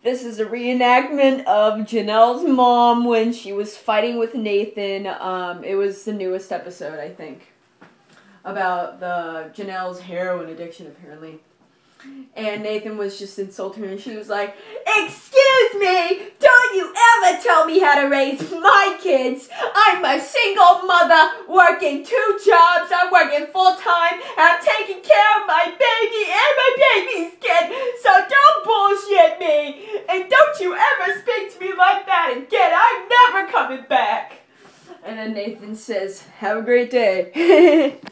This is a reenactment of Jenelle's mom when she was fighting with Nathan. It was the newest episode, I think, about Jenelle's heroin addiction, apparently. And Nathan was just insulting her, and she was like, "Excuse me, don't you ever tell me how to raise my kids. I'm a single mother working 2 jobs. I'm working full-time, and I'm taking care of my baby and my baby's kid. So don't bullshit me. And don't you ever speak to me like that again. I'm never coming back." And then Nathan says, "Have a great day."